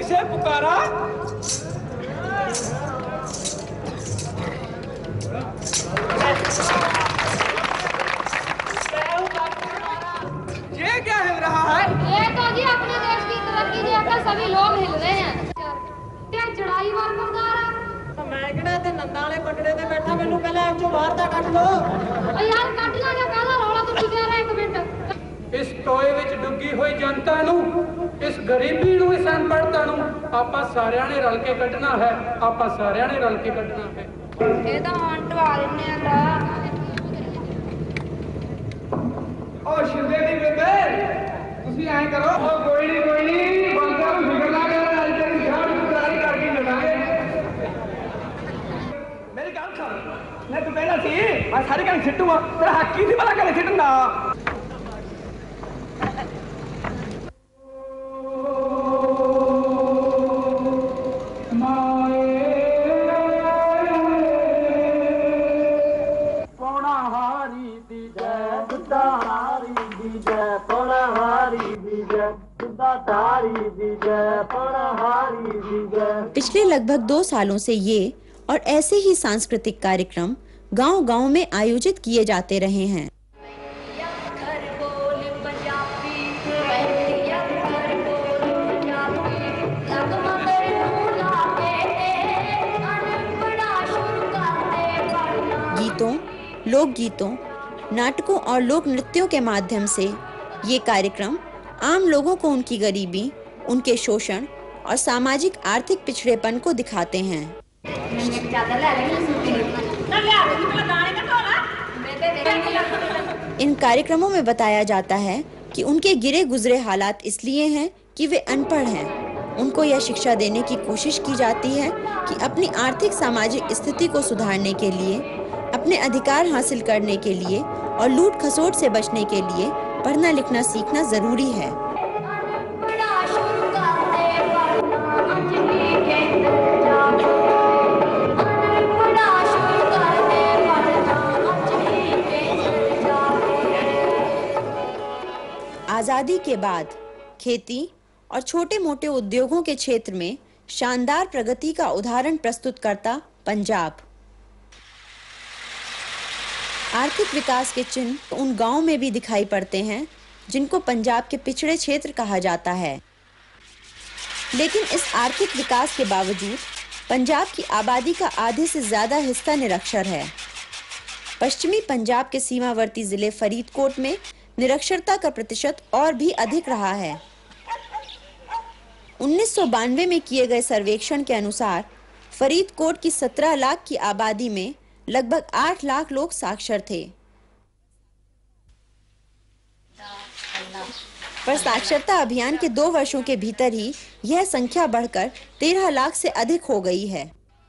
किसे पुकारा? ये क्या हिल रहा है? ये तो जी अपने देश की तरक्की देखकर सभी लोग हिल रहे हैं। क्या चढ़ाई वार पुकार है? मैं किहड़ा ते नंदा वाले पटड़े ते बैठा, मैनू पहले चो बाहर दा कट लो। यार कट ला ना, काला रौला तो टिकिया रहा एक मिनट। इस टोए विच डुੱਗੀ ਹੋਈ जनता नू, इस गरीबी नू, इस अनपढ़ता नू आपां सारिਆਂ ने रल के कढना है, आपां सारिਆਂ ने रल के कढना है। ਇਹ ਤਾਂ ਹੁਣ ਢਵਾ ਲੈਣੇ ਆ। ओ शिंदे दी बेबे, ਤੁਸੀਂ ਐਂ ਕਰੋ, ओ कोई नहीं ਬੰਦਾ ਨੂੰ ਫਿਕਰ ना कर, आज तेरी शाम की तैयारी करके लड़ांगे। मेरी गल सुन, मैं तू कहना सी मैं सारी गल सिੱਟੂਗਾ, तेरा हक ही सी भला गल सिੱਟਣ ਦਾ। पिछले लगभग 2 सालों से ये और ऐसे ही सांस्कृतिक कार्यक्रम गांव-गांव में आयोजित किए जाते रहे हैं। गीतों, लोकगीतों, नाटकों और लोक नृत्यों के माध्यम से ये कार्यक्रम आम लोगों को उनकी गरीबी, उनके शोषण और सामाजिक आर्थिक पिछड़ेपन को दिखाते हैं। इन कार्यक्रमों में बताया जाता है कि उनके गिरे गुजरे हालात इसलिए हैं कि वे अनपढ़ हैं। उनको यह शिक्षा देने की कोशिश की जाती है कि अपनी आर्थिक सामाजिक स्थिति को सुधारने के लिए, अपने अधिकार हासिल करने के लिए और लूट खसोट से बचने के लिए पढ़ना लिखना सीखना जरूरी है। आजादी के बाद खेती और छोटे मोटे उद्योगों के क्षेत्र में शानदार प्रगति का उदाहरण प्रस्तुत करता पंजाब। आर्थिक विकास के चिन्ह उन गांवों में भी दिखाई पड़ते हैं जिनको पंजाब के पिछड़े क्षेत्र कहा जाता है। लेकिन इस आर्थिक विकास के बावजूद पंजाब की आबादी का आधे से ज्यादा हिस्सा निरक्षर है। पश्चिमी पंजाब के सीमावर्ती जिले फरीदकोट में निरक्षरता का प्रतिशत और भी अधिक रहा है। 1992 में किए गए सर्वेक्षण के अनुसार फरीदकोट की 17 लाख की आबादी में लगभग 8 लाख लोग साक्षर थे। पर साक्षरता अभियान के 2 वर्षों के भीतर ही यह संख्या बढ़कर 13 लाख से अधिक हो गई है।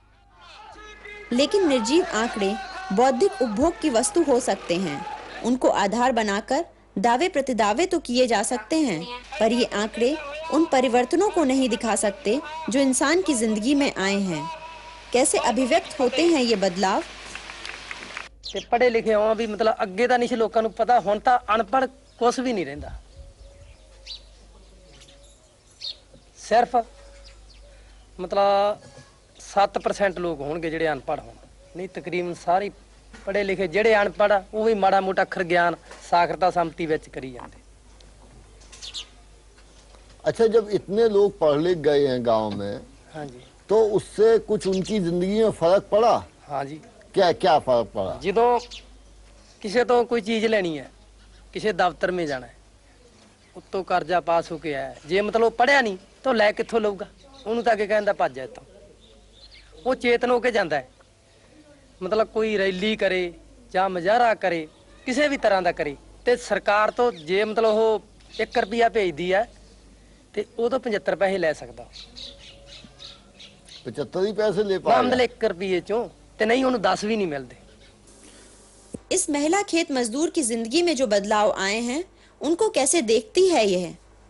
लेकिन निर्जीव आंकड़े बौद्धिक उपभोग की वस्तु हो सकते हैं। उनको आधार बनाकर दावे प्रतिदावे तो किए जा सकते हैं, पर ये आंकड़े उन परिवर्तनों को नहीं दिखा सकते जो इंसान की जिंदगी में आए हैं। कैसे अभिव्यक्त होते हैं ये बदलाव? पढ़े लिखे हो भी मतलब अगे तो नहीं से लोगों को पता, हुण तां अनपढ़ कुछ भी नहीं रहिंदा। सिर्फ मतलब 7% लोग होणगे जिहड़े अनपढ़ होण, नहीं तकरीबन सारी पढ़े लिखे जिहड़े अनपढ़ वो भी माड़ा मोटा अखर ज्ञान साखरता सम्मति विच करी जाते। अच्छा, जब इतने लोग पढ़ लिख गए हैं गांव में, हाँ जी, तो उससे कुछ उनकी जिंदगी में फर्क पड़ा? हाँ जी। क्या क्या फर्क पड़ा? जो किसी तो कोई चीज लेनी है, किसी दफ्तर में जाना है, उत्तों कर्जा पास होके आया, जे मतलब पढ़िया नहीं तो लै कित्थों लऊगा, उन्होंने तो अगे कहता भज जाए, तो वो चेतन होके जाता है। मतलब कोई रैली करे या मुजाहरा करे, किसी भी तरह का करे, तो सरकार तो जे मतलब वो 1 रुपया भेजती है तो वो तो 75 पैसे ले सकता। 75 ही पैसे ले पाएगा? मतलब 1 रुपये चों ते नहीं, उन्हें 10 भी नहीं मिलते। इस महिला खेत मजदूर की जिंदगी में जो बदलाव आए हैं उनको कैसे देखती है यह?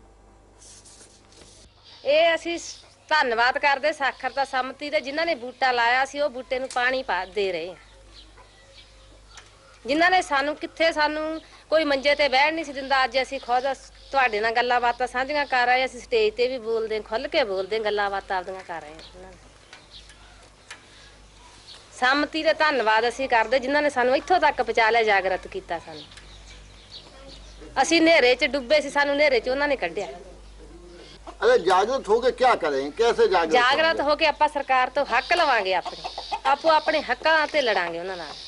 ਇਹ ਅਸੀਂ ਧੰਨਵਾਦ ਕਰਦੇ ਸਾਖਰਤਾ ਸੰਮਤੀ ਦੇ, ਜਿਨ੍ਹਾਂ ਨੇ ਬੂਟਾ ਲਾਇਆ ਸੀ ਉਹ ਬੂਟੇ ਨੂੰ ਪਾਣੀ ਪਾ ਦੇ ਰਹੇ ਆ। ਜਿਨ੍ਹਾਂ ਨੇ ਸਾਨੂੰ ਕਿੱਥੇ, ਸਾਨੂੰ ਕੋਈ ਮੰਜੇ ਤੇ ਬਹਿਣ ਨਹੀਂ ਸੀ ਦਿੰਦਾ, ਅੱਜ ਅਸੀਂ ਖੁਦ ਤੁਹਾਡੇ ਨਾਲ ਗੱਲਾਂ ਬਾਤਾਂ ਸਾਂਝੀਆਂ ਕਰ ਰਹੇ, ਅਸੀਂ ਸਟੇਜ ਤੇ ਵੀ ਬੋਲਦੇ, ਖੁੱਲ ਕੇ ਬੋਲਦੇ, ਗੱਲਾਂ ਬਾਤਾਂ ਆਪਦੀਆਂ ਕਰ ਰਹੇ ਹਾਂ। ਸੰਮਤੀ ਦਾ ਧੰਨਵਾਦ ਅਸੀਂ ਕਰਦੇ ਜਿਨ੍ਹਾਂ ਨੇ ਸਾਨੂੰ ਇੱਥੋਂ ਤੱਕ ਪਹੁੰਚਾ ਲਿਆ, ਜਾਗਰਤ ਕੀਤਾ ਸਾਨੂੰ। ਅਸੀਂ ਹਨੇਰੇ 'ਚ डूबे ਸੀ, ਸਾਨੂੰ ਹਨੇਰੇ 'ਚ ਉਹਨਾਂ ਨੇ ਕੱਢਿਆ। अरे जागृत होके क्या करें, कैसे जागृत होके ਆਪਾਂ ਸਰਕਾਰ ਤੋਂ ਹੱਕ ਲਵਾਂਗੇ, ਆਪੋ ਆਪਣੇ ਹੱਕਾਂ ਤੇ ਲੜਾਂਗੇ ਉਹਨਾਂ ਨਾਲ।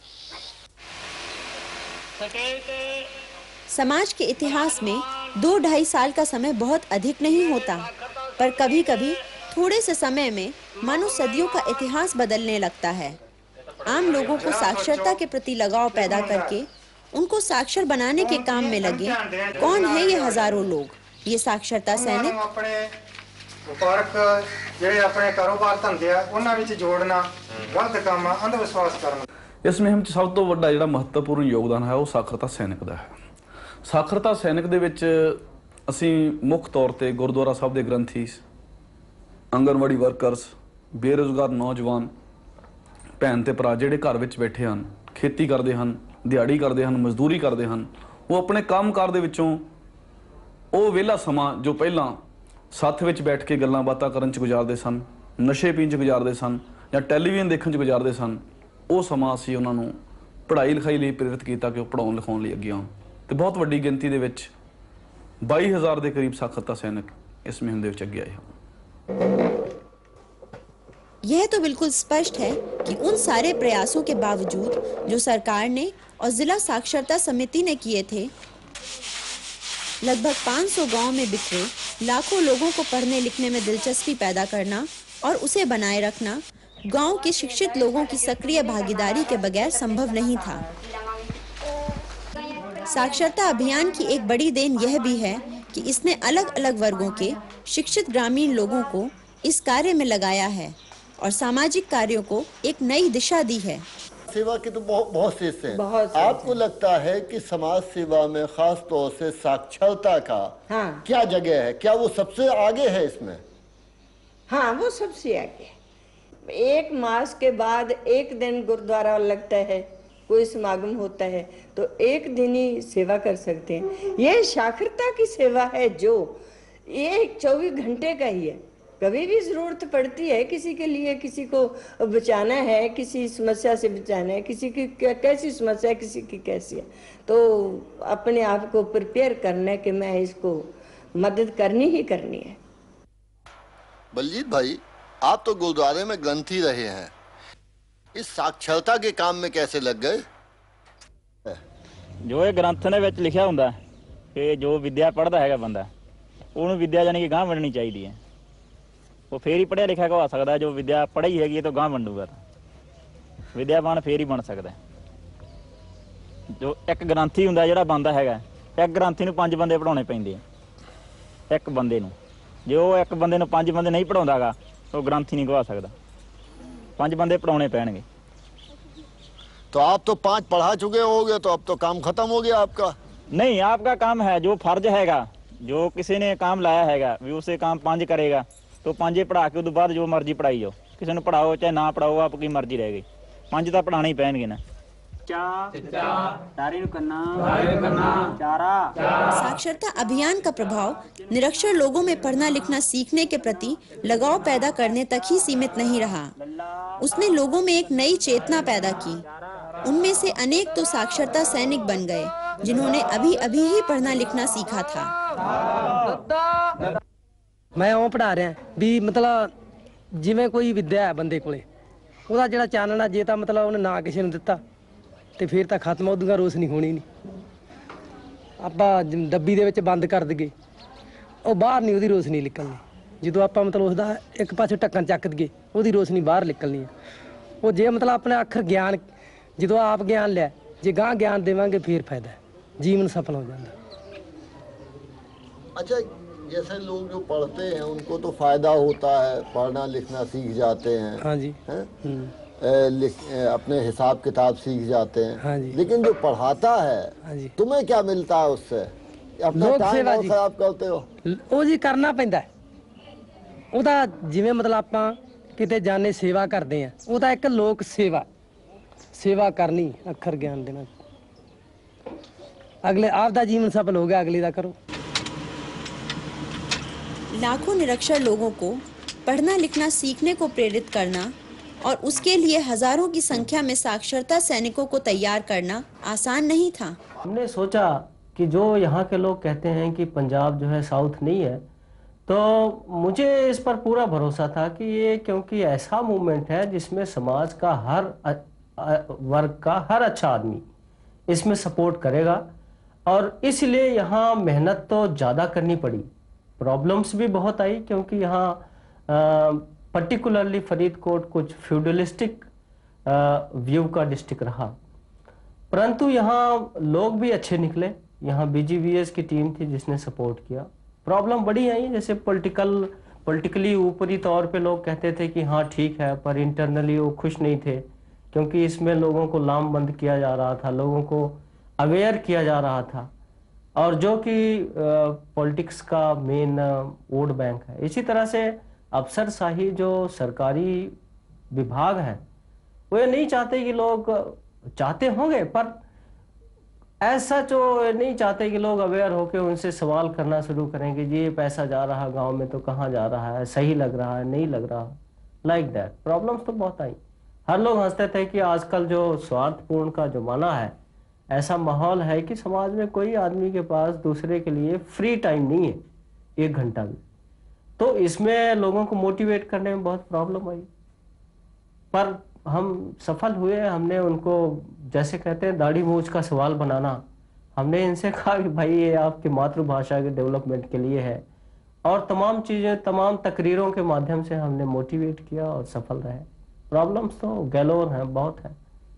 समाज के इतिहास में 2-2.5 साल का समय बहुत अधिक नहीं होता, पर कभी कभी थोड़े से समय में मानो सदियों का इतिहास बदलने लगता है। आम लोगों को साक्षरता के प्रति लगाव पैदा करके उनको साक्षर बनाने के काम में लगे कौन है ये हजारों लोग? ये साक्षरता सैनिक। अपने ਵਪਾਰਕ ਜਿਹੜੇ ਆਪਣੇ ਕਾਰੋਬਾਰ ਧੰਦੇ ਆ ਉਹਨਾਂ ਵਿੱਚ ਜੋੜਨਾ, ਗਲਤ ਕੰਮ ਆ, ਅੰਧ ਵਿਸ਼ਵਾਸ ਕਰਨਾ। ਇਸ ਮੁਹਿੰਮ 'ਚ ਸਭ ਤੋਂ ਵੱਡਾ ਜਿਹੜਾ ਮਹੱਤਵਪੂਰਨ ਯੋਗਦਾਨ ਹੈ ਉਹ ਸਾਖਰਤਾ ਸੈਨਿਕ ਦਾ ਹੈ। ਸਾਖਰਤਾ ਸੈਨਿਕ ਦੇ ਵਿੱਚ ਅਸੀਂ ਮੁੱਖ ਤੌਰ ਤੇ ਗੁਰਦੁਆਰਾ ਸਾਹਿਬ ਦੇ ਗ੍ਰੰਥੀ, ਆਂਗਨਵਾੜੀ ਵਰਕਰਸ, ਬੇਰੁਜ਼ਗਾਰ ਨੌਜਵਾਨ ਭੈਣ ਤੇ ਭਰਾ ਜਿਹੜੇ ਘਰ ਵਿੱਚ ਬੈਠੇ ਹਨ, ਖੇਤੀ ਕਰਦੇ ਹਨ, ਦਿਹਾੜੀ ਕਰਦੇ ਹਨ, ਮਜ਼ਦੂਰੀ ਕਰਦੇ ਹਨ, ਉਹ ਆਪਣੇ ਕੰਮਕਾਰ ਦੇ ਵਿੱਚੋਂ ਉਹ ਵਿਹਲਾ ਸਮਾਂ ਜੋ ਪਹਿਲਾਂ ਸੱਥ ਵਿੱਚ ਬੈਠ ਕੇ ਗੱਲਾਂ ਬਾਤਾਂ ਕਰਨ 'ਚ ਗੁਜ਼ਾਰਦੇ ਸਨ, ਨਸ਼ੇ ਪੀਣ 'ਚ ਗੁਜ਼ਾਰਦੇ ਸਨ ਜਾਂ ਟੈਲੀਵਿਜ਼ਨ ਦੇਖਣ 'ਚ ਗੁਜ਼ਾਰਦੇ ਸਨ, ਉਹ ਸਮਾਂ ਅਸੀਂ ਉਹਨਾਂ ਨੂੰ ਪੜ੍ਹਾਈ ਲਿਖਾਈ ਲਈ ਪ੍ਰੇਰਿਤ ਕੀਤਾ ਕਿ ਉਹ ਪੜ੍ਹਾਉਣ ਲਿਖਾਉਣ ਲਈ ਅੱਗੇ ਆਉਣ। ਤੇ ਬਹੁਤ ਵੱਡੀ ਗਿਣਤੀ ਦੇ ਵਿੱਚ 22,000 ਦੇ ਕਰੀਬ ਸਾਖਰਤਾ ਸੈਨਿਕ ਇਸ ਮੁਹਿੰਮ ਦੇ ਵਿੱਚ ਅੱਗੇ ਆਏ ਹਨ। यह तो बिल्कुल स्पष्ट है कि उन सारे प्रयासों के बावजूद जो सरकार ने और जिला साक्षरता समिति ने किए थे, लगभग 500 गांव में बिखरे लाखों लोगों को पढ़ने लिखने में दिलचस्पी पैदा करना और उसे बनाए रखना गांव के शिक्षित लोगों की सक्रिय भागीदारी के बगैर संभव नहीं था। साक्षरता अभियान की एक बड़ी देन यह भी है कि इसने अलग अलग वर्गों के शिक्षित ग्रामीण लोगों को इस कार्य में लगाया है और सामाजिक कार्यों को एक नई दिशा दी है। सेवा के तो बहुत से हिस्से हैं। आपको लगता है कि समाज सेवा में खास तौर से साक्षरता का क्या जगह है? क्या वो सबसे आगे है इसमें? हाँ, वो सबसे आगे। एक मास के बाद एक दिन गुरुद्वारा लगता है, कोई समागम होता है तो एक दिन ही सेवा कर सकते हैं। ये साक्षरता की सेवा है जो ये 24 घंटे का ही है। कभी भी जरूरत पड़ती है किसी के लिए, किसी को बचाना है, किसी समस्या से बचाना है, किसी की कैसी समस्या है, किसी की कैसी है, तो अपने आप को प्रिपेयर करना है कि मैं इसको मदद करनी ही करनी है। बलजीत भाई, आप तो गुरुद्वारे में ग्रंथी रहे हैं, इस साक्षरता के काम में कैसे लग गए? जो ये ग्रंथ ने विच लिखा हुंदा कि जो विद्या पढ़दा हैगा बंदा ਉਹਨੂੰ विद्या जानी कि गांह वंडनी चाहिए है। वो फिर ही पढ़िया लिखा हो सकता है, जो विद्या पढ़ी हैगी तो गांह वंडूगा, विद्यावान फिर ही बन सकता है। जो एक ग्रंथी हुंदा जिहड़ा बनदा हैगा, एक ग्रंथी नूं 5 बंदे पढ़ाउणे पैंदे आ। एक बंदे नूं जो एक बंदे नूं 5 बंदे नहीं पढ़ाउंदागा तो ग्रंथी नहीं गवा सकदा, 5 बंदे पढ़ाउणे पैणगे। तो आप तो 5 पढ़ा चुके होगे, तो अब तो काम खत्म हो गया आपका? नहीं, आपका काम है जो फर्ज हैगा, जो किसी ने काम लाया हैगा भी उसे काम 5 करेगा तो 5 पढ़ा के उस बाद जो मर्जी पढ़ाई जाओ, किसी ने पढ़ाओ चाहे ना पढ़ाओ, आपकी मर्जी रह गई। 5 तो पढ़ाने ही पैणगे ना। साक्षरता अभियान का प्रभाव निरक्षर लोगों में पढ़ना लिखना सीखने के प्रति लगाव पैदा करने तक ही सीमित नहीं रहा। उसने लोगों में एक नई चेतना पैदा की। उनमें से अनेक तो साक्षरता सैनिक बन गए जिन्होंने अभी अभी ही पढ़ना लिखना सीखा था। मैं ਉਹ ਪੜ੍ਹਾ ਰਿਹਾ ਵੀ ਮਤਲਬ ਜਿਵੇਂ ਕੋਈ ਵਿੱਦਿਆ ਹੈ ਬੰਦੇ ਕੋਲੇ, ਉਹਦਾ ਜਿਹੜਾ ਚਾਨਣਾ ਜੇ ਤਾਂ ਮਤਲਬ ਉਹਨੇ ਨਾ ਕਿਸੇ ਨੂੰ ਦਿੱਤਾ ਤੇ ਫਿਰ ਤਾਂ ਖਤਮ, ਉਹਦੀਆਂ ਰੋਸ਼ਨੀ ਹੋਣੀ ਨਹੀਂ। ਆਪਾਂ ਡੱਬੀ ਦੇ ਵਿੱਚ ਬੰਦ ਕਰ ਦਈਏ, ਉਹ ਬਾਹਰ ਨਹੀਂ ਉਹਦੀ ਰੋਸ਼ਨੀ ਨਿਕਲਣੀ। ਜਦੋਂ ਆਪਾਂ ਮਤਲਬ ਉਸਦਾ ਇੱਕ ਪਾਸੇ ਢੱਕਣ ਚੱਕ ਦਈਏ, ਉਹਦੀ ਰੋਸ਼ਨੀ ਬਾਹਰ ਨਿਕਲਣੀ ਹੈ। ਉਹ ਜੇ ਮਤਲਬ ਆਪਣੇ ਅੱਖਰ ਗਿਆਨ ਜਦੋਂ ਆਪ ਗਿਆਨ ਲਿਆ, ਜੇ ਗਾਂ ਗਿਆਨ ਦੇਵਾਂਗੇ ਫਿਰ ਫਾਇਦਾ, ਜੀਵਨ ਸਫਲ ਹੋ ਜਾਂਦਾ। अच्छा, जैसे लोग जो पढ़ते हैं उनको तो फायदा होता है, पढ़ना लिखना सीख जाते हैं। हाँ जी। अपने हिसाब किताब सीख जाते हैं। हाँ जी। लेकिन जो पढ़ाता है, हाँ जी, तुम्हें क्या मिलता है उससे? अपना टाइम और खराब करते हो। ਉਹ ਜੀ ਕਰਨਾ ਪੈਂਦਾ ਉਹਦਾ। ਜਿਵੇਂ ਮਤਲਬ ਆਪਾਂ ਕਿਤੇ ਜਾਣੇ ਸੇਵਾ ਕਰਦੇ ਆ, ਉਹਦਾ ਇੱਕ ਲੋਕ ਸੇਵਾ ਕਰਨੀ, ਅੱਖਰ ਗਿਆਨ ਦੇਣਾ। ਅਗਲੇ ਆਪ ਦਾ ਜੀਵਨ ਸਫਲ ਹੋ ਗਿਆ, ਅਗਲੇ ਦਾ ਕਰੋ। लाखों निरक्षर लोगों को पढ़ना लिखना सीखने को प्रेरित करना और उसके लिए हजारों की संख्या में साक्षरता सैनिकों को तैयार करना आसान नहीं था। हमने सोचा कि जो यहाँ के लोग कहते हैं कि पंजाब जो है साउथ नहीं है, तो मुझे इस पर पूरा भरोसा था कि ये क्योंकि ऐसा मूवमेंट है जिसमें समाज का हर वर्ग का हर अच्छा आदमी इसमें सपोर्ट करेगा, और इसलिए यहाँ मेहनत तो ज़्यादा करनी पड़ी। प्रॉब्लम्स भी बहुत आई क्योंकि यहाँ पर्टिकुलरली फरीदकोट कुछ फ्यूडलिस्टिक व्यू का डिस्ट्रिक्ट रहा, परंतु यहाँ लोग भी अच्छे निकले। यहाँ BGVS की टीम थी जिसने सपोर्ट किया। प्रॉब्लम बड़ी आई, जैसे पॉलिटिकली ऊपरी तौर पे लोग कहते थे कि हाँ ठीक है, पर इंटरनली वो खुश नहीं थे क्योंकि इसमें लोगों को लामबंद किया जा रहा था, लोगों को अवेयर किया जा रहा था, और जो कि पॉलिटिक्स का मेन वोट बैंक है। इसी तरह से अफसरशाही जो सरकारी विभाग है वो ये नहीं चाहते कि लोग, चाहते होंगे पर ऐसा जो नहीं चाहते कि लोग अवेयर होकर उनसे सवाल करना शुरू करें कि ये पैसा जा रहा है गांव में तो कहाँ जा रहा है, सही लग रहा है, नहीं लग रहा, लाइक दैट। प्रॉब्लम्स तो बहुत आई। हर लोग हंसते थे कि आजकल जो स्वार्थपूर्ण का जमाना है, ऐसा माहौल है कि समाज में कोई आदमी के पास दूसरे के लिए फ्री टाइम नहीं है 1 घंटा भी। तो इसमें लोगों को मोटिवेट करने में बहुत प्रॉब्लम आई, पर हम सफल हुए। हमने उनको, जैसे कहते हैं दाढ़ी मूंछ का सवाल बनाना, हमने इनसे कहा कि भाई ये आपकी मातृभाषा के डेवलपमेंट के लिए है, और तमाम चीज़ें, तमाम तकरीरों के माध्यम से हमने मोटिवेट किया और सफल रहे। प्रॉब्लम्स तो गैलोर हैं, बहुत है।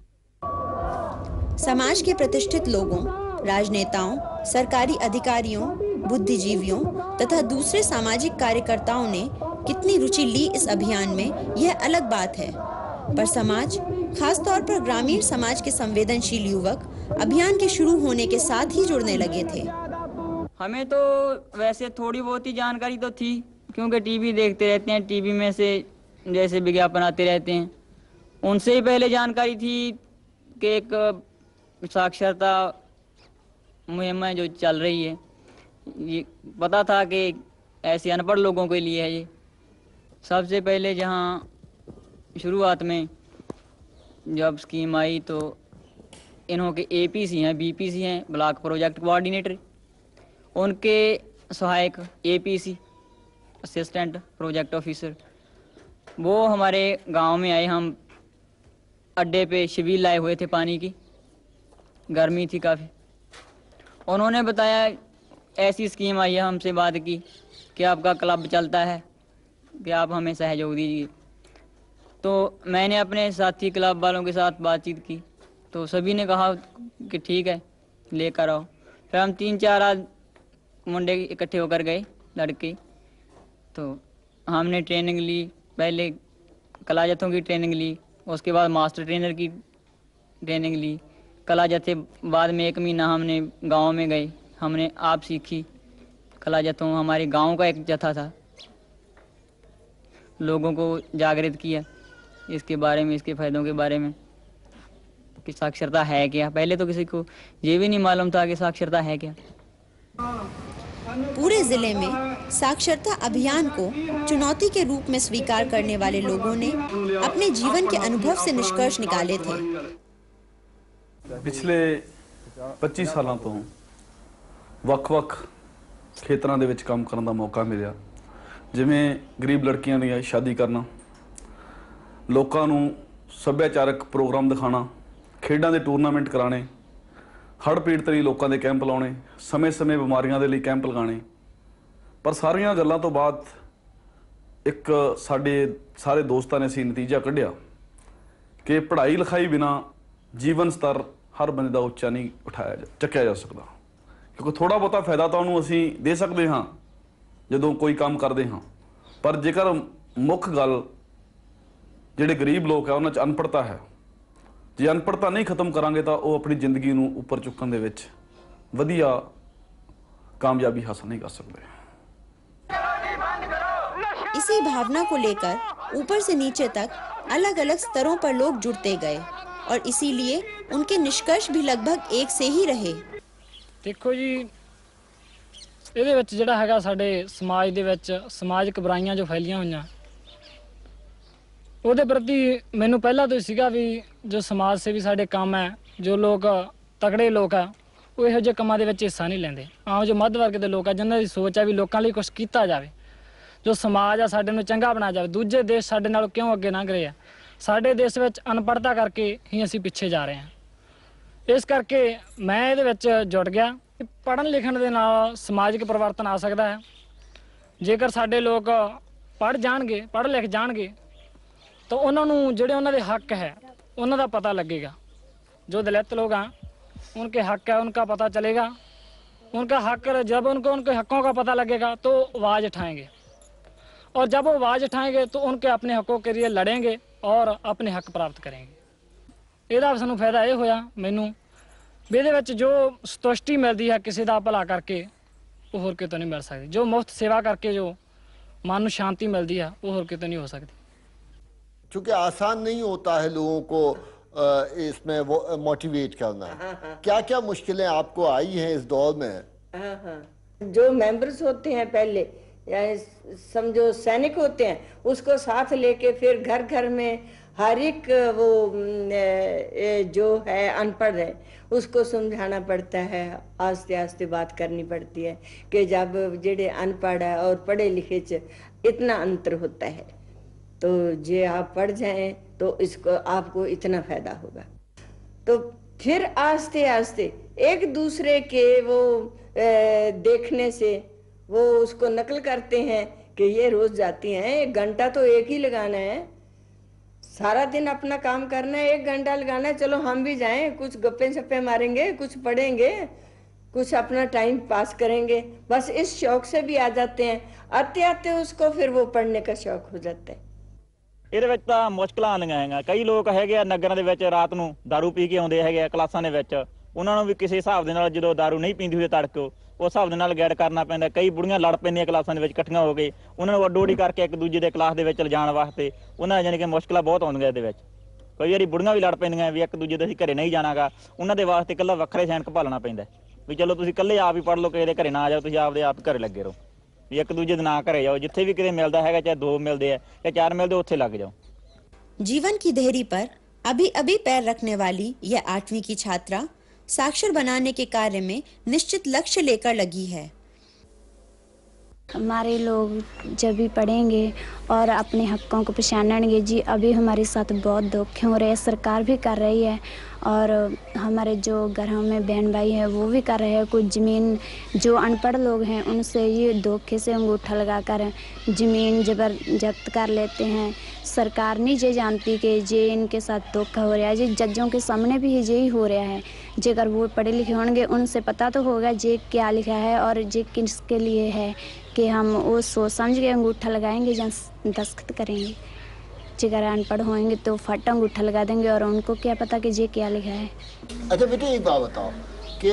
समाज के प्रतिष्ठित लोगों, राजनेताओं, सरकारी अधिकारियों, बुद्धिजीवियों तथा दूसरे सामाजिक कार्यकर्ताओं ने कितनी रुचि ली इस अभियान में, यह अलग बात है, पर समाज, खासतौर पर ग्रामीण समाज के संवेदनशील युवक अभियान के शुरू होने के साथ ही जुड़ने लगे थे। हमें तो वैसे थोड़ी बहुत ही जानकारी तो थी, क्योंकि टीवी देखते रहते हैं, टीवी में से जैसे विज्ञापन आते रहते हैं, उनसे ही पहले जानकारी थी कि एक साक्षरता मुहिम जो चल रही है, ये पता था कि ऐसे अनपढ़ लोगों के लिए है। ये सबसे पहले जहाँ शुरुआत में जब स्कीम आई तो इन्हों के APC हैं, BPC हैं, ब्लॉक प्रोजेक्ट कोऑर्डिनेटर, उनके सहायक APC असिस्टेंट प्रोजेक्ट ऑफिसर, वो हमारे गांव में आए। हम अड्डे पे शिविर लाए हुए थे, पानी की गर्मी थी काफ़ी। उन्होंने बताया ऐसी स्कीम आई है, हमसे बात की कि आपका क्लब चलता है, कि आप हमें सहयोग दीजिए। तो मैंने अपने साथी क्लब वालों के साथ बातचीत की, तो सभी ने कहा कि ठीक है लेकर आओ। फिर हम 3-4 मुंडे इकट्ठे होकर गए, लड़के, तो हमने ट्रेनिंग ली। पहले कला जत्थों की ट्रेनिंग ली, उसके बाद मास्टर ट्रेनर की ट्रेनिंग ली। कला जत्थे बाद में 1 महीना हमने गांव में गए, हमने आप सीखी कला जत्थों। हमारे गांव का एक जत्था था, लोगों को जागृत किया इसके बारे में, इसके फायदों के बारे में कि साक्षरता है क्या। पहले तो किसी को ये भी नहीं मालूम था कि साक्षरता है क्या। पूरे जिले में साक्षरता अभियान को चुनौती के रूप में स्वीकार करने वाले लोगों ने अपने जीवन के अनुभव से निष्कर्ष निकाले थे। पिछले 25 ਸਾਲਾਂ ਤੋਂ ਵੱਖ-ਵੱਖ ਖੇਤਰਾਂ ਦੇ ਵਿੱਚ ਕੰਮ ਕਰਨ ਦਾ ਮੌਕਾ ਮਿਲਿਆ, ਜਿਵੇਂ ਗਰੀਬ ਲੜਕੀਆਂ ਦੀ ਸ਼ਾਦੀ ਕਰਨਾ, ਲੋਕਾਂ ਨੂੰ ਸੱਭਿਆਚਾਰਕ ਪ੍ਰੋਗਰਾਮ ਦਿਖਾਣਾ, ਖੇਡਾਂ ਦੇ ਟੂਰਨਾਮੈਂਟ ਕਰਾਣੇ, ਹੜ੍ਹ ਪੀੜਤ ਲਈ ਲੋਕਾਂ ਦੇ ਕੈਂਪ ਲਾਉਣੇ, ਸਮੇਂ-ਸਮੇਂ ਬਿਮਾਰੀਆਂ ਦੇ ਲਈ ਕੈਂਪ ਲਗਾਉਣੇ। ਪਰ ਸਾਰੀਆਂ ਗੱਲਾਂ ਤੋਂ ਬਾਅਦ ਇੱਕ ਸਾਡੇ ਸਾਰੇ ਦੋਸਤਾਂ ਨੇ ਅਸੀਂ ਨਤੀਜਾ ਕੱਢਿਆ ਕਿ ਪੜ੍ਹਾਈ ਲਿਖਾਈ ਬਿਨਾ ਜੀਵਨ ਸਤਰ ਹਰ ਬੰਦੇ ਦਾ ਉੱਚਾ ਨਹੀਂ ਚੱਕਿਆ ਜਾ ਸਕਦਾ, ਕਿਉਂਕਿ ਥੋੜ੍ਹਾ ਬਹੁਤਾ ਫਾਇਦਾ ਤਾਂ ਉਹਨੂੰ ਅਸੀਂ ਦੇ ਸਕਦੇ ਹਾਂ ਜਦੋਂ ਕੋਈ ਕੰਮ ਕਰਦੇ ਹਾਂ, ਪਰ ਜੇਕਰ ਮੁੱਖ ਗੱਲ ਜਿਹੜੇ ਗਰੀਬ ਲੋਕ ਹੈ ਉਹਨਾਂ 'ਚ ਅਨਪੜ੍ਹਤਾ ਹੈ, ਜੇ ਅਨਪੜ੍ਹਤਾ नहीं खत्म करांगे तो वो अपनी जिंदगी ਨੂੰ ਉੱਪਰ ਚੁੱਕਣ ਦੇ ਵਿੱਚ ਵਧੀਆ कामयाबी हासिल नहीं कर सकते। इसी भावना को लेकर ऊपर से नीचे तक अलग अलग स्तरों पर लोग जुड़ते गए और इसीलिए उनके निष्कर्ष भी लगभग एक से ही रहे। देखो जी, ਇਹਦੇ ਵਿੱਚ ਜਿਹੜਾ ਹੈਗਾ ਸਾਡੇ ਸਮਾਜ ਦੇ ਵਿੱਚ ਸਮਾਜਿਕ ਬੁਰਾਈਆਂ ਜੋ ਫੈਲੀਆਂ ਹੋਈਆਂ ਉਹਦੇ ਪ੍ਰਤੀ ਮੈਨੂੰ ਪਹਿਲਾਂ ਤੋਂ ਹੀ ਸੀਗਾ ਵੀ ਜੋ ਸਮਾਜ ਸੇਵੀ ਸਾਡੇ ਕੰਮ ਹੈ, ਜੋ ਲੋਕ ਤਕੜੇ ਲੋਕ ਆ ਉਹ ਇਹੋ ਜਿਹੇ ਕੰਮਾਂ ਦੇ ਵਿੱਚ ਹਿੱਸਾ ਨਹੀਂ ਲੈਂਦੇ। ਆਮ ਜੋ ਮੱਧ ਵਰਗ ਦੇ ਲੋਕ ਆ ਜਿਨ੍ਹਾਂ ਦੀ ਸੋਚ ਆ ਵੀ ਲੋਕਾਂ ਲਈ ਕੁਝ ਕੀਤਾ ਜਾਵੇ, ਜੋ ਸਮਾਜ ਆ ਸਾਡੇ ਨੂੰ ਚੰਗਾ ਬਣਾਇਆ ਜਾਵੇ। ਦੂਜੇ ਦੇਸ਼ ਸਾਡੇ ਨਾਲੋਂ ਕਿਉਂ ਅੱਗੇ ਲੰਘ ਰਹੇ ਆ? ਸਾਡੇ ਦੇਸ਼ ਵਿੱਚ ਅਨਪੜ੍ਹਤਾ ਕਰਕੇ ਹੀ ਅਸੀਂ ਪਿੱਛੇ ਜਾ ਰਹੇ ਹਾਂ। ਇਸ ਕਰਕੇ ਮੈਂ ਇਹਦੇ ਵਿੱਚ ਜੁੜ ਗਿਆ। ਪੜ੍ਹਨ ਲਿਖਣ ਦੇ ਨਾਲ ਸਮਾਜਿਕ ਪਰਿਵਰਤਨ ਆ ਸਕਦਾ ਹੈ। ਜੇਕਰ ਸਾਡੇ ਲੋਕ ਪੜ੍ਹ ਜਾਣਗੇ, ਪੜ੍ਹ ਲਿਖ ਜਾਣਗੇ तो उन्होंने जोड़े उन्होंने हक है उन्होंने पता लगेगा। जो दलित लोग हैं उनके हक है उनका पता चलेगा। उनका हक जब उनको उनके हकों का पता लगेगा तो आवाज़ उठाएंगे, और जब वो आवाज़ उठाएंगे तो उनके अपने हकों के लिए लड़ेंगे और अपने हक प्राप्त करेंगे। ਇਹਦਾ ਸਾਨੂੰ ਫਾਇਦਾ ਇਹ ਹੋਇਆ ਮੈਨੂੰ ਵੀ ਇਹਦੇ ਵਿੱਚ ਜੋ ਸੰਤੁਸ਼ਟੀ ਮਿਲਦੀ ਹੈ ਕਿਸੇ ਦਾ ਭਲਾ ਕਰਕੇ ਉਹ ਹੋਰ ਕਿਤੋਂ ਨਹੀਂ ਮਿਲ ਸਕਦੀ। ਜੋ ਮੁਫਤ ਸੇਵਾ ਕਰਕੇ ਜੋ ਮਨ ਨੂੰ ਸ਼ਾਂਤੀ ਮਿਲਦੀ ਹੈ ਉਹ ਹੋਰ ਕਿਤੋਂ ਨਹੀਂ ਹੋ ਸਕਦੀ। चूंकि आसान नहीं होता है लोगों को इसमें वो मोटिवेट करना। क्या क्या मुश्किलें आपको आई हैं इस दौर में? जो मेंबर्स होते हैं पहले या समझो सैनिक होते हैं, उसको साथ लेके फिर घर घर में हर एक वो जो है अनपढ़ है उसको समझाना पड़ता है। आस्ते आस्ते बात करनी पड़ती है कि जब जेड़े अनपढ़ है और पढ़े लिखे च इतना अंतर होता है, तो जे आप पढ़ जाएं तो इसको आपको इतना फायदा होगा। तो फिर आस्ते आस्ते एक दूसरे के वो देखने से वो उसको नकल करते हैं कि ये रोज जाती हैं, 1 घंटा तो एक ही लगाना है, सारा दिन अपना काम करना है, 1 घंटा लगाना है, चलो हम भी जाएं, कुछ गप्पे शप्पे मारेंगे, कुछ पढ़ेंगे, कुछ अपना टाइम पास करेंगे। बस इस शौक से भी आ जाते हैं। आते आते उसको फिर वो पढ़ने का शौक हो जाता है। ਇਹਦੇ ਵਿੱਚ ਤਾਂ ਮੁਸ਼ਕਲਾਂ ਆਉਂਦੀਆਂ ਹੈਗੀਆਂ। ਕਈ ਲੋਕ ਹੈਗੇ ਆ ਨਗਰਾਂ ਦੇ ਵਿੱਚ ਰਾਤ ਨੂੰ ਦਾਰੂ ਪੀ ਕੇ ਆਉਂਦੇ ਹੈਗੇ ਆ ਕਲਾਸਾਂ ਦੇ ਵਿੱਚ। ਉਹਨਾਂ ਨੂੰ ਵੀ ਕਿਸੇ ਹਿਸਾਬ ਦੇ ਨਾਲ ਜਦੋਂ ਦਾਰੂ ਨਹੀਂ ਪੀਂਦੀ ਹੋਈ ਤੜਕੇ ਉਸ ਹਿਸਾਬ ਦੇ ਨਾਲ ਗਾਈਡ ਕਰਨਾ ਪੈਂਦਾ। ਕਈ ਬੁੜੀਆਂ ਲੜ ਪੈਂਦੀਆਂ ਕਲਾਸਾਂ ਦੇ ਵਿੱਚ ਇਕੱਠੀਆਂ ਹੋ ਕੇ, ਉਹਨਾਂ ਨੂੰ ਅੱਡੋ ਅੱਡੀ ਕਰਕੇ ਇੱਕ ਦੂਜੇ ਦੇ ਕਲਾਸ ਦੇ ਵਿੱਚ ਲਿਜਾਣ ਵਾਸਤੇ ਉਹਨਾਂ ਯਾਨੀ ਕਿ ਮੁਸ਼ਕਲਾਂ ਬਹੁਤ ਆਉਂਦੀਆਂ ਇਹਦੇ ਵਿੱਚ। ਕਈ ਵਾਰੀ ਬੁੜੀਆਂ ਵੀ ਲੜ ਪੈਂਦੀਆਂ ਵੀ ਇੱਕ ਦੂਜੇ ਦੇ ਅਸੀਂ ਘਰੇ ਨਹੀਂ ਜਾਣਾਗਾ, ਉਹਨਾਂ ਦੇ ਵਾਸਤੇ ਇਕੱਲਾ ਵੱਖਰੇ ਸੈਨਿਕ ਭਾਲਣਾ ਪੈਂਦਾ ਵੀ ਚਲੋ ਤੁਸੀਂ ਇਕੱਲੇ ਆਪ ਹੀ ਪੜ੍ਹ ਲਓ, ਕਿਸੇ ਦੇ ਘਰੇ ਨਾ ਜਾਓ, ਤੁਸੀਂ ਆਪਦੇ ਆਪ ਘਰੇ ਲੱਗੇ ਰਹੋ ਵੀ ਇੱਕ ਦੂਜੇ ਦੇ ਨਾਂ ਘਰੇ ਜਾਓ। ਜਿੱਥੇ ਵੀ ਕਿਤੇ ਮਿਲਦਾ ਹੈਗਾ, ਚਾਹੇ 2 ਮਿਲਦੇ ਆ ਜਾਂ 4 ਮਿਲਦੇ, ਉੱਥੇ ਲੱਗ जाओ। जीवन की देहरी पर अभी अभी पैर रखने वाली यह 8वीं की छात्रा साक्षर बनाने के कार्य में निश्चित लक्ष्य लेकर लगी है। हमारे लोग जब भी पढ़ेंगे और अपने हकों को पहचानेंगे जी, अभी हमारे साथ बहुत धोखे हो रहे हैं, सरकार भी कर रही है और हमारे जो घरों में बहन भाई हैं वो भी कर रहे हैं। कुछ ज़मीन जो अनपढ़ लोग हैं उनसे ये धोखे से अंगूठा लगाकर ज़मीन जब्त कर लेते हैं। सरकार नहीं ये जानती कि ये इनके साथ धोखा हो रहा है। जी जजों के सामने भी यही हो रहा है। जेकर वो पढ़े लिखे होंगे उनसे पता तो होगा जे क्या लिखा है और जे किसके लिए है, कि हम वो सोच समझ के अंगूठा लगाएंगे या दस्तखत करेंगे। जेकर अनपढ़ होंगे तो फट अंगूठा लगा देंगे और उनको क्या पता कि ये क्या लिखा है। अच्छा बेटे एक बात बताओ कि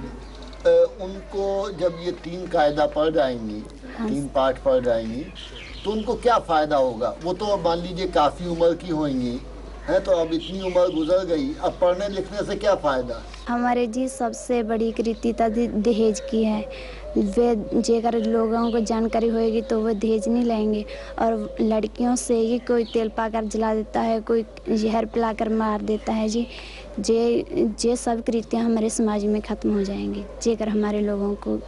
उनको जब ये 3 कायदा पढ़ जाएंगी, 3 पाठ पढ़ जाएंगी, तो उनको क्या फ़ायदा होगा? वो तो अब मान लीजिए काफ़ी उम्र की होंगी है, तो अब इतनी उम्र गुजर गई, अब पढ़ने लिखने से क्या फ़ायदा? हमारे जी सबसे बड़ी कृतिता दहेज की है। वे जेकर लोगों को जानकारी होएगी तो वो दहेज नहीं लेंगे, और लड़कियों से ही कोई तेल पाकर जला देता है, कोई जहर पिलाकर मार देता है। जी जे सब कृतियाँ हमारे समाज में ख़त्म हो जाएंगी जेकर हमारे लोगों को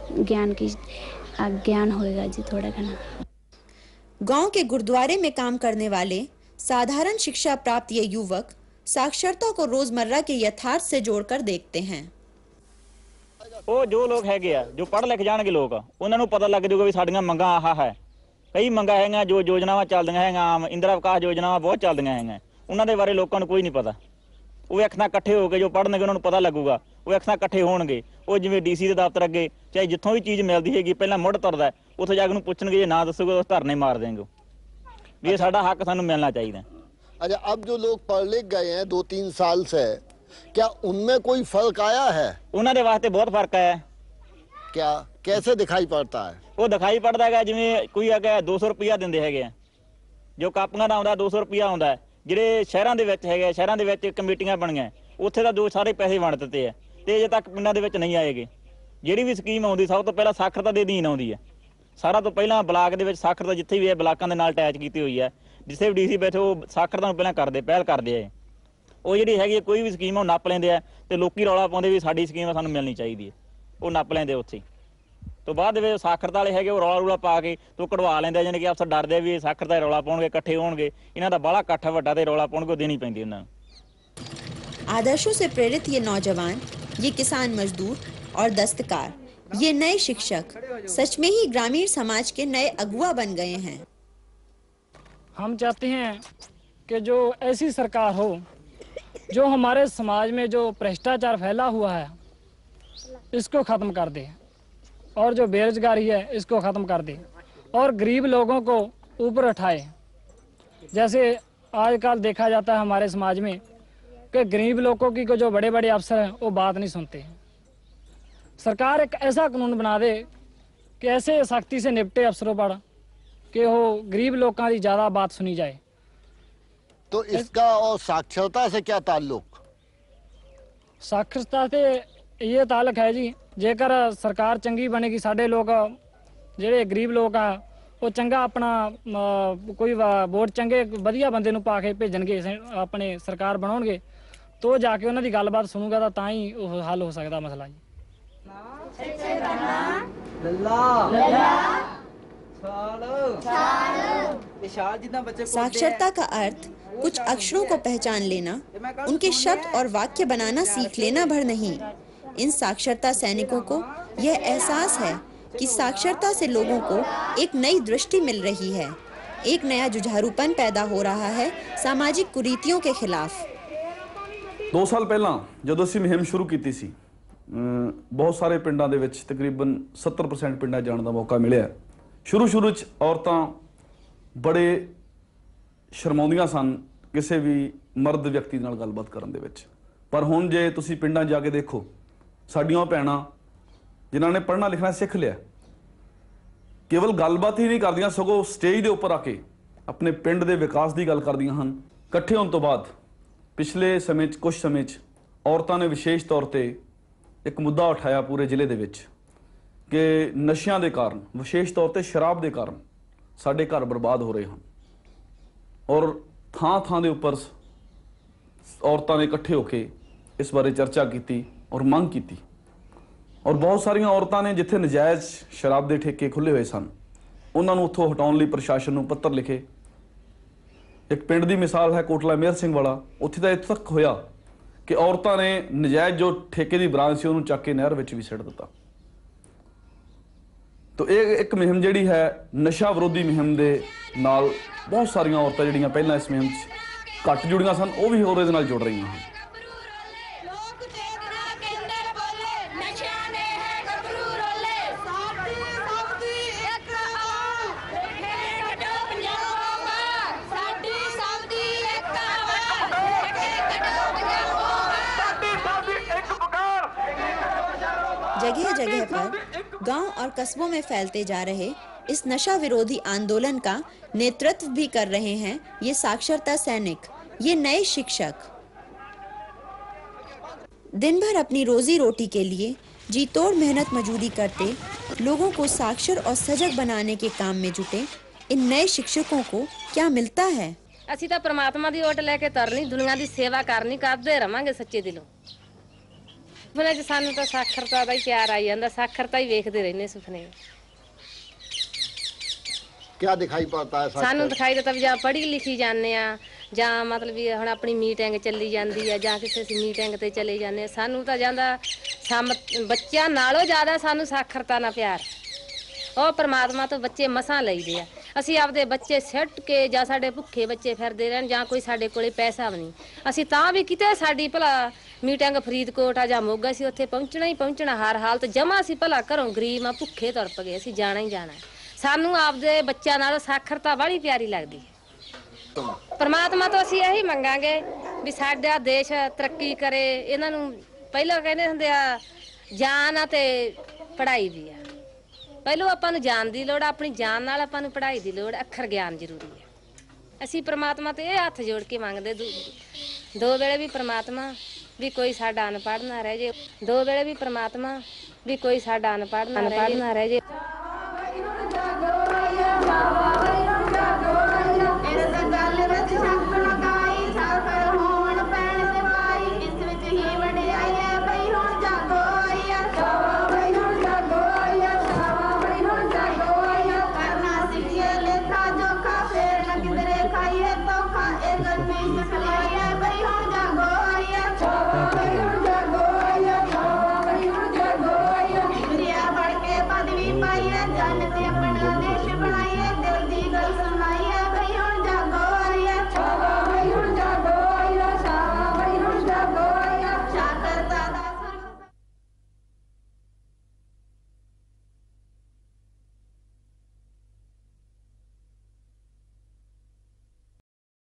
ज्ञान होएगा जी थोड़ा घना। गांव के गुरुद्वारे में काम करने वाले साधारण शिक्षा प्राप्त ये युवक साक्षरता को रोजमर्रा के यथार्थ से जोड़कर देखते हैं। ਉਹ ਜੋ ਲੋਕ ਹੈਗੇ ਆ ਜੋ ਪੜ੍ਹ ਲਿਖ ਜਾਣਗੇ ਲੋਕ, ਉਹਨਾਂ ਨੂੰ ਪਤਾ ਲੱਗ ਜਾਊਗਾ ਵੀ ਸਾਡੀਆਂ ਮੰਗਾਂ ਆਹ ਹੈ। ਕਈ ਮੰਗਾਂ ਹੈਗੀਆਂ ਜੋ ਯੋਜਨਾਵਾਂ ਚੱਲਦੀਆਂ ਹੈਗੀਆਂ, ਆਮ ਇੰਦਰਾ ਵਿਕਾਸ ਯੋਜਨਾਵਾਂ ਬਹੁਤ ਚੱਲਦੀਆਂ ਹੈਗੀਆਂ, ਉਹਨਾਂ ਦੇ ਬਾਰੇ ਲੋਕਾਂ ਨੂੰ ਕੋਈ ਨਹੀਂ ਪਤਾ। ਉਹ ਇੱਕ ਥਾਂ ਇਕੱਠੇ ਹੋ ਕੇ ਜੋ ਪੜ੍ਹਨਗੇ ਉਹਨਾਂ ਨੂੰ ਪਤਾ ਲੱਗੂਗਾ। ਉਹ ਇੱਕ ਥਾਂ ਇਕੱਠੇ ਹੋਣਗੇ, ਉਹ ਜਿਵੇਂ ਡੀਸੀ ਦੇ ਦਫ਼ਤਰ ਅੱਗੇ ਚਾਹੇ ਜਿੱਥੋਂ ਵੀ ਚੀਜ਼ ਮਿਲਦੀ ਹੈਗੀ ਪਹਿਲਾਂ ਮੁੱਢ ਤੁਰਦਾ, ਉੱਥੇ ਜਾ ਕੇ ਉਹਨੂੰ ਪੁੱਛਣਗੇ, ਜੇ ਨਾ ਦੱਸੋਗੇ ਉਹ ਧਰਨੇ ਮਾਰ ਦੇਣਗੇ ਵੀ ਇਹ ਸਾਡਾ ਹੱਕ ਸਾਨੂੰ ਮਿਲਣਾ ਚਾਹੀਦਾ। अच्छा अब जो लोग पढ़ लिख गए हैं 2-3 साल से, क्या उनमें कोई फर्क आया है? ਉਹਨਾਂ ਦੇ ਵਾਸਤੇ ਬਹੁਤ ਫਰਕ ਆਇਆ। क्या कैसे दिखाई पड़ता है? ਉਹ ਦਿਖਾਈ ਪੜਦਾ ਹੈਗਾ ਜਿਵੇਂ ਕੋਈ ਹੈਗਾ 200 ਰੁਪਇਆ ਦਿੰਦੇ ਹੈਗੇ ਆ, ਜੋ ਕਾਪੀਆਂ ਦਾ ਆਉਂਦਾ 200 ਰੁਪਇਆ ਆਉਂਦਾ। ਜਿਹੜੇ ਸ਼ਹਿਰਾਂ ਦੇ ਵਿੱਚ ਹੈਗੇ, ਸ਼ਹਿਰਾਂ ਦੇ ਵਿੱਚ ਕਮੇਟੀਆਂ ਬਣੀਆਂ, ਉੱਥੇ ਤਾਂ ਜੋ ਸਾਰੇ ਪੈਸੇ ਵੰਡ ਦਿੱਤੇ ਆ ਤੇ ਅਜੇ ਤੱਕ ਪਿੰਡਾਂ ਦੇ ਵਿੱਚ ਨਹੀਂ ਆਏਗੇ। ਜਿਹੜੀ ਵੀ ਸਕੀਮ ਆਉਂਦੀ ਸਭ ਤੋਂ ਪਹਿਲਾਂ ਸਾਖਰਤਾ ਦੇ ਅਧੀਨ ਆਉਂਦੀ ਹੈ। ਸਾਰਾ ਤੋਂ ਪਹਿਲਾਂ ਬਲਾਕ ਦੇ ਵਿੱਚ ਸਾਖਰਤਾ ਜਿੱਥੇ ਵੀ ਹੈ ਬਲਾਕਾਂ ਦੇ ਨਾਲ ਅਟੈਚ ਕੀਤੀ ਹੋਈ ਹੈ। ਜਿੱਥੇ ਵੀ ਡੀਸੀ ਬੈਠੇ ਉਹ ਸਾਖਰਤਾ ਨੂੰ ਪਹਿਲਾਂ ਪਹਿਲ ਕਰਦੇ ਆ। ਉਹ ਜਿਹੜੀ ਹੈਗੀ ਹੈ ਕੋਈ ਵੀ ਸਕੀਮ ਉਹ ਨੱਪ ਲੈਂਦੇ ਆ ਤੇ ਲੋਕੀ ਰੌਲਾ ਪਾਉਂਦੇ ਵੀ ਸਾਡੀ ਸਕੀਮ ਸਾਨੂੰ ਮਿਲਣੀ ਚਾਹੀਦੀ ਹੈ, ਉਹ ਨੱਪ ਲੈਂਦੇ ਉੱਥੇ ਤੋਂ ਬਾਅਦ ਦੇ ਵਿੱਚ ਸਾਖਰਤਾ ਵਾਲੇ ਹੈਗੇ ਉਹ ਰੌਲਾ ਰੂਲਾ ਪਾ ਕੇ ਤੋਂ ਕਢਵਾ ਲੈਂਦੇ, ਜਾਣੀ ਕਿ ਅਫਸਰ ਡਰਦੇ ਆ ਵੀ ਸਾਖਰਤਾ ਦੇ ਰੌਲਾ ਪਾਉਣਗੇ, ਇਕੱਠੇ ਹੋਣਗੇ, ਇਹਨਾਂ ਦਾ ਬਾਹਲਾ ਇਕੱਠ ਵੱਡਾ ਤੇ ਰੌਲਾ ਪਾਉਣਗੇ, ਉਹ ਦੇਣੀ ਪੈਂਦੀ ਉਹਨਾਂ ਨੂੰ। आदर्शों से प्रेरित ये नौजवान, ये किसान मजदूर और दस्तकार, ये नए शिक्षक सच में ही ग्रामीण समाज के नए अगुआ बन गए हैं। हम चाहते हैं कि जो ऐसी सरकार हो जो हमारे समाज में जो भ्रष्टाचार फैला हुआ है इसको ख़त्म कर दे, और जो बेरोजगारी है इसको ख़त्म कर दे, और गरीब लोगों को ऊपर उठाए। जैसे आजकल देखा जाता है हमारे समाज में कि गरीब लोगों की को जो बड़े बड़े अफसर हैं वो बात नहीं सुनते। सरकार एक ऐसा कानून बना दे कि ऐसे सख्ती से निपटे अफसरों पर कि वो गरीब लोगों की ज़्यादा बात सुनी जाए। तो इसका और साक्षरता से क्या ताल्लुक? साक्षरता से ये ताल्लुक है जी, जेकर सरकार चंगी बनेगी, साढ़े लोग ਜਿਹੜੇ ਗਰੀਬ ਲੋਕ ਆ ਉਹ ਚੰਗਾ ਆਪਣਾ ਕੋਈ ਵੋਟ ਚੰਗੇ ਵਧੀਆ ਬੰਦੇ ਨੂੰ ਪਾ ਕੇ ਭੇਜਣਗੇ, ਆਪਣੇ ਸਰਕਾਰ ਬਣਾਉਣਗੇ, ਤੋ ਜਾ ਕੇ ਉਹਨਾਂ ਦੀ ਗੱਲਬਾਤ ਸੁਣੂਗਾ ਤਾਂ ਹੀ ਉਹ ਹੱਲ ਹੋ ਸਕਦਾ ਮਸਲਾ ਜੀ। साक्षरता का अर्थ कुछ अक्षरों को पहचान लेना, उनके शब्द और वाक्य बनाना सीख लेना भर नहीं। इन साक्षरता सैनिकों को यह एहसास है कि साक्षरता से लोगों को एक नई दृष्टि मिल रही है, एक नया जुझारूपन पैदा हो रहा है सामाजिक कुरीतियों के खिलाफ। 2 ਸਾਲ ਪਹਿਲਾਂ ਜਦੋਂ ਅਸੀਂ ਮੁਹਿੰਮ ਸ਼ੁਰੂ ਕੀਤੀ ਸੀ, ਬਹੁਤ ਸਾਰੇ ਪਿੰਡਾਂ ਦੇ ਵਿੱਚ ਤਕਰੀਬਨ 70% ਪਿੰਡਾਂ ਜਾਣ ਦਾ ਮੌਕਾ ਮਿਲਿਆ। ਸ਼ੁਰੂ 'ਚ ਔਰਤਾਂ ਬੜੇ ਸ਼ਰਮਾਉਂਦੀਆਂ ਸਨ ਕਿਸੇ ਵੀ ਮਰਦ ਵਿਅਕਤੀ ਨਾਲ ਗੱਲਬਾਤ ਕਰਨ ਦੇ ਵਿੱਚ, ਪਰ ਹੁਣ ਜੇ ਤੁਸੀਂ ਪਿੰਡਾਂ ਜਾ ਕੇ ਦੇਖੋ, ਸਾਡੀਆਂ ਭੈਣਾਂ ਜਿਨ੍ਹਾਂ ਨੇ ਪੜ੍ਹਨਾ ਲਿਖਣਾ ਸਿੱਖ ਲਿਆ, ਕੇਵਲ ਗੱਲਬਾਤ ਹੀ ਨਹੀਂ ਕਰਦੀਆਂ, ਸਗੋਂ ਸਟੇਜ ਦੇ ਉੱਪਰ ਆ ਕੇ ਆਪਣੇ ਪਿੰਡ ਦੇ ਵਿਕਾਸ ਦੀ ਗੱਲ ਕਰਦੀਆਂ ਹਨ। ਇਕੱਠੇ ਹੋਣ ਤੋਂ ਬਾਅਦ ਪਿਛਲੇ ਸਮੇਂ 'ਚ ਕੁਝ ਸਮੇਂ 'ਚ ਔਰਤਾਂ ਨੇ ਵਿਸ਼ੇਸ਼ ਤੌਰ ਤੇ ਇੱਕ ਮੁੱਦਾ ਉਠਾਇਆ ਪੂਰੇ ਜ਼ਿਲ੍ਹੇ ਦੇ ਵਿੱਚ ਕਿ ਨਸ਼ਿਆਂ ਦੇ ਕਾਰਨ, ਵਿਸ਼ੇਸ਼ ਤੌਰ ਤੇ ਸ਼ਰਾਬ ਦੇ ਕਾਰਨ ਸਾਡੇ ਘਰ ਬਰਬਾਦ ਹੋ ਰਹੇ ਹਨ, ਔਰ ਥਾਂ ਦੇ ਉੱਪਰ ਔਰਤਾਂ ਨੇ ਇਕੱਠੇ ਹੋ ਕੇ ਇਸ ਬਾਰੇ ਚਰਚਾ ਕੀਤੀ ਔਰ ਮੰਗ ਕੀਤੀ। ਔਰ ਬਹੁਤ ਸਾਰੀਆਂ ਔਰਤਾਂ ਨੇ ਜਿੱਥੇ ਨਜਾਇਜ਼ ਸ਼ਰਾਬ ਦੇ ਠੇਕੇ ਖੁੱਲੇ ਹੋਏ ਸਨ, ਉਹਨਾਂ ਨੂੰ ਉੱਥੋਂ ਹਟਾਉਣ ਲਈ ਪ੍ਰਸ਼ਾਸਨ ਨੂੰ ਪੱਤਰ ਲਿਖੇ। ਇੱਕ ਪਿੰਡ ਦੀ ਮਿਸਾਲ ਹੈ ਕੋਟਲਾ ਮੇਹਰ ਸਿੰਘ ਵਾਲਾ, ਉੱਥੇ ਤਾਂ ਇੱਥੋਂ ਤੱਕ ਹੋਇਆ ਕਿ ਔਰਤਾਂ ਨੇ ਨਜਾਇਜ਼ ਜੋ ਠੇਕੇ ਦੀ ਬਰਾਂਚ ਸੀ ਉਹਨੂੰ ਚੱਕ ਕੇ ਨਹਿਰ ਵਿੱਚ ਵੀ ਸਿੱਟ ਦਿੱਤਾ। ਤੋ ਇਹ ਇੱਕ ਮੁਹਿੰਮ ਜਿਹੜੀ ਹੈ ਨਸ਼ਾ ਵਿਰੋਧੀ ਮੁਹਿੰਮ ਦੇ ਨਾਲ ਬਹੁਤ ਸਾਰੀਆਂ ਔਰਤਾਂ ਜਿਹੜੀਆਂ ਪਹਿਲਾਂ ਇਸ ਮੁਹਿੰਮ 'ਚ ਘੱਟ ਜੁੜੀਆਂ ਸਨ, ਉਹ ਵੀ ਹੋਰ ਇਹਦੇ ਨਾਲ ਜੁੜ ਰਹੀਆਂ ਹਨ। जगह जगह पर गांव और कस्बों में फैलते जा रहे इस नशा विरोधी आंदोलन का नेतृत्व भी कर रहे हैं ये साक्षरता सैनिक, ये नए शिक्षक। दिन भर अपनी रोजी रोटी के लिए जी तोड़ मेहनत मजदूरी करते लोगों को साक्षर और सजग बनाने के काम में जुटे इन नए शिक्षकों को क्या मिलता है? ਅਸੀਂ ਤਾਂ ਪ੍ਰਮਾਤਮਾ ਦੀ ਓਟ ਲੈ ਕੇ ਤਰਨੀ, ਦੁਨੀਆ ਦੀ ਸੇਵਾ ਕਰਨੀ, ਕਰਦੇ ਰਵਾਂਗੇ ਸੱਚੇ ਦਿਲੋਂ। ਸੁਪਨੇ 'ਚ ਸਾਨੂੰ ਤਾਂ ਸਾਖਰਤਾ ਦਾ ਹੀ ਪਿਆਰ ਆਈ ਜਾਂਦਾ, ਸਾਖਰਤਾ ਹੀ ਵੇਖਦੇ ਰਹਿੰਦੇ ਸੁਪਨੇ। क्या दिखाई पड़ता है? ਸਾਨੂੰ ਦਿਖਾਈ ਦਿੱਤਾ ਵੀ ਜਾਂ ਪੜ੍ਹੀ ਲਿਖੀ ਜਾਂਦੇ ਆ, ਜਾਂ ਮਤਲਬ ਵੀ ਹੁਣ ਆਪਣੀ ਮੀਟਿੰਗ ਚੱਲੀ ਜਾਂਦੀ ਆ, ਜਾਂ ਕਿਸੇ ਅਸੀਂ ਮੀਟਿੰਗ ਤੇ ਚਲੇ ਜਾਂਦੇ ਆ, ਸਾਨੂੰ ਤਾਂ ਜਾਂਦਾ ਬੱਚਿਆਂ ਨਾਲੋਂ ਜ਼ਿਆਦਾ ਸਾਨੂੰ ਸਾਖਰਤਾ ਨਾਲ ਪਿਆਰ। ਉਹ ਪ੍ਰਮਾਤਮਾ ਤੋਂ ਬੱਚੇ ਮਸਾਂ ਲਈਦੇ ਆ। ਅਸੀਂ ਆਪਦੇ ਬੱਚੇ ਸਿੱਟ ਕੇ ਜਾਂ ਸਾਡੇ ਭੁੱਖੇ ਬੱਚੇ ਫਿਰਦੇ ਰਹਿਣ, ਜਾਂ ਕੋਈ ਸਾਡੇ ਕੋਲੇ ਪੈਸਾ ਵੀ ਨਹੀਂ, ਅਸੀਂ ਤਾਂ ਵੀ ਕਿਤੇ ਸਾਡੀ ਭਲਾ ਮੀਟਿੰਗ ਫਰੀਦਕੋਟ ਆ ਜਾਂ ਮੋਗਾ, ਸੀ ਉੱਥੇ ਪਹੁੰਚਣਾ ਹੀ ਪਹੁੰਚਣਾ ਹਰ ਹਾਲਤ। ਜਮਾ ਅਸੀਂ ਭਲਾ ਘਰੋਂ ਗਰੀਬ ਆ, ਭੁੱਖੇ ਤੁਰ ਗਏ, ਅਸੀਂ ਜਾਣਾ ਹੀ ਜਾਣਾ। ਸਾਨੂੰ ਆਪਦੇ ਬੱਚਿਆਂ ਨਾਲ ਸਾਖਰਤਾ ਬੜੀ ਪਿਆਰੀ ਲੱਗਦੀ ਹੈ। ਪਰਮਾਤਮਾ ਤੋਂ ਅਸੀਂ ਇਹੀ ਮੰਗਾਂਗੇ ਵੀ ਸਾਡਾ ਦੇਸ਼ ਤਰੱਕੀ ਕਰੇ। ਇਹਨਾਂ ਨੂੰ ਪਹਿਲਾਂ ਕਹਿੰਦੇ ਹੁੰਦੇ ਆ ਜਾਨ ਆ ਤੇ ਪੜ੍ਹਾਈ ਵੀ ਆ। ਪਹਿਲੋਂ ਆਪਾਂ ਨੂੰ ਜਾਨ ਦੀ ਲੋੜ, ਆਪਣੀ ਜਾਨ ਨਾਲ ਆਪਾਂ ਨੂੰ ਪੜ੍ਹਾਈ ਦੀ ਲੋੜ, ਅੱਖਰ ਗਿਆਨ ਜ਼ਰੂਰੀ ਹੈ। ਅਸੀਂ ਪਰਮਾਤਮਾ ਤੇ ਇਹ ਹੱਥ ਜੋੜ ਕੇ ਮੰਗਦੇ ਦੋ ਵੇਲੇ ਵੀ ਪਰਮਾਤਮਾ ਵੀ ਕੋਈ ਸਾਡਾ ਅਨਪੜ੍ਹ ਨਾ ਰਹਿ ਜੇ, ਦੋ ਵੇਲੇ ਵੀ ਪਰਮਾਤਮਾ भी कोई साडा अनपढ़ ना रह जे। खाइए तो खा एक